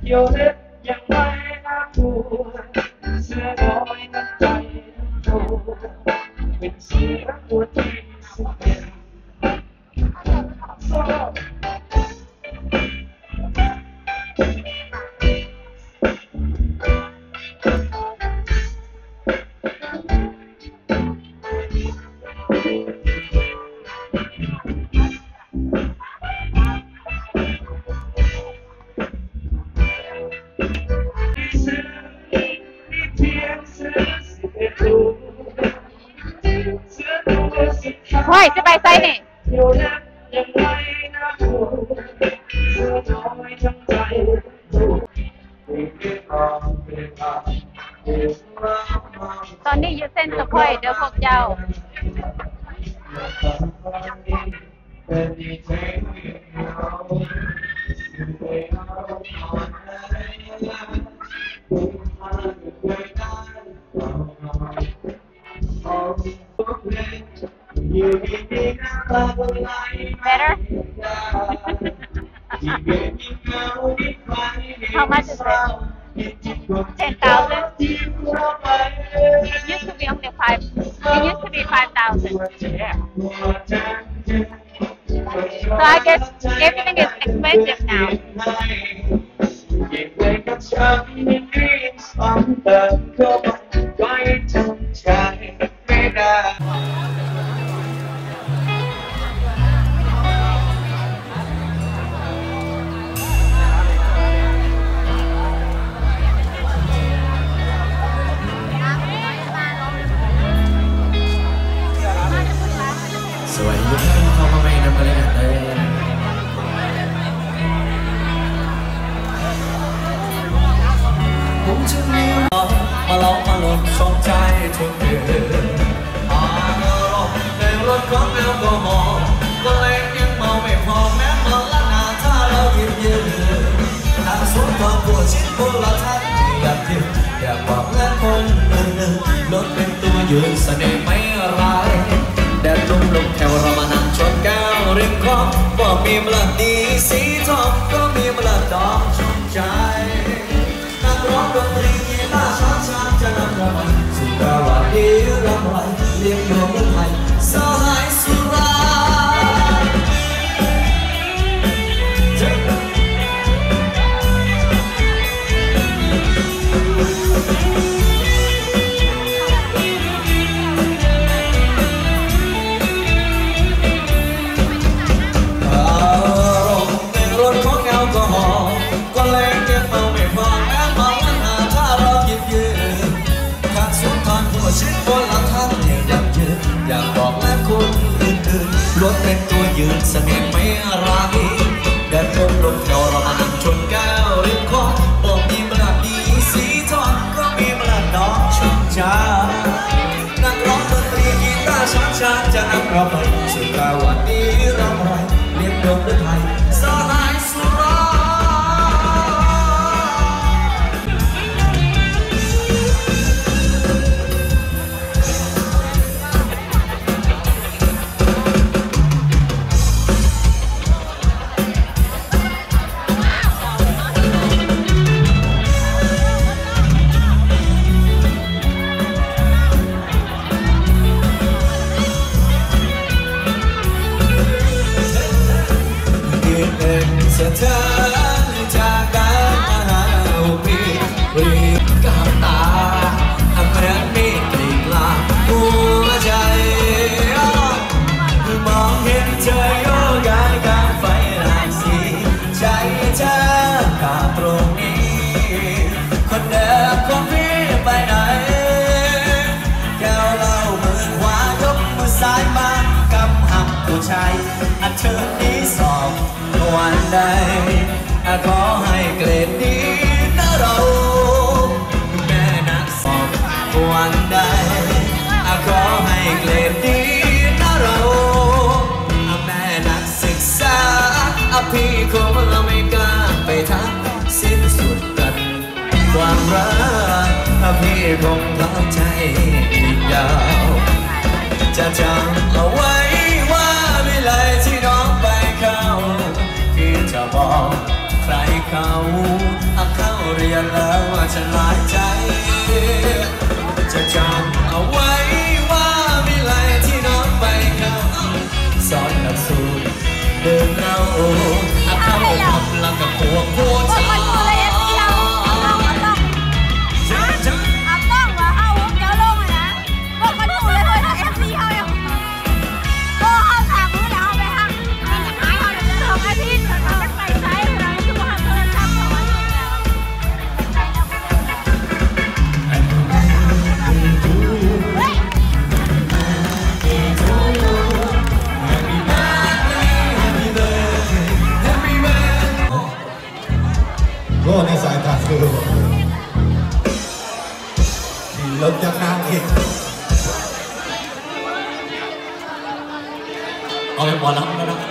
โยเล็บยังไม่น่ากลัวเสื้อน้อยน้ำใจทั้งตัวเป็นเสือตัวที่สุดเด่นเฮ้ยจะไปไซน์นี่ตอนนี้อยู่เส้นสะพอยเดี๋ยวพวกเจ้าBetter? How much is it? 10,000? It used to be only 5. It used to be 5,000. So I guess everything is expensive now. สวัสดีทุกท่านเข้ามาใหม่นะมาเลยนะผมจะมีมาลองมาหลบสองใจทุกเดือนอารมณ์ในรถของแอลกอฮอล์ก็เล็กยังเมาไม่พอแม้เมาละนาถ้าเราหยิบยืนทางสวนความปวดชิ้นโบราณท่านอยากยืนอยากบอกแล้คนอื่นรถเป็นตัวยืนเสน่ห์ไม่ร้ายแดดลมแถวเรามานั่งชนแก้วริมคลองก็มีมลดีสีทองก็มีมลดอกชมใจนักร้องดนตรีกีตาร์ช้างจะนำเราไปสู่ตลาดดีรำไรเลี้ยงโยมไทยสหายสุราชิ้นโบราณท่านอยากยืนอยากบอกและคนอื่นๆรถเป็นตัวยืนเสน่ห์ไม่ร้ายแดดลมแถวเรามานั่งชนแก้วริมคลองบอกมีมลดีสีทองก็มีมลดอกชุ่มใจนักร้องดนตรีกีตาร์ช้างจะนำเราไปสู่ตะวันนี้รำไรเลี้ยงโยมด้วยไทยสหายสุราสถานจากการมาหาปีรีบกับตาเหมือนมีกลิ่นลาหัวใจมองเห็นเธอโยกย้ายการไฟราศีใจเธอกาตรงนี้คนเดิมของพี่ไปไหนแก้วเหล้ามือขวายกมือซ้ายมากำหักผู้ชายอันเธอนี้สอบวันใดขอให้เกรดดีนะเราแม่นักสอบวันใดขอให้เกรดดีนะเราแม่นักศึกษาพี่คงไม่กล้าไปทักสิ้นสุดกันความรักพี่คงเข้าใจอีกยาวจะจำเอาไว้ว่าวิไลที่น้องไปเข้าจะบอกใครเขานแล้วว่าฉันหลายใจจะจำเอาไว้ว่ามีไหลที่น้องไปเข้าสอนหลักสูตรเดินเราอาเข้าทำลังกับพวกโคชาก็ในสายตาคือขี่รถจากนางอีกเอาไปหมอลำแล้วนะ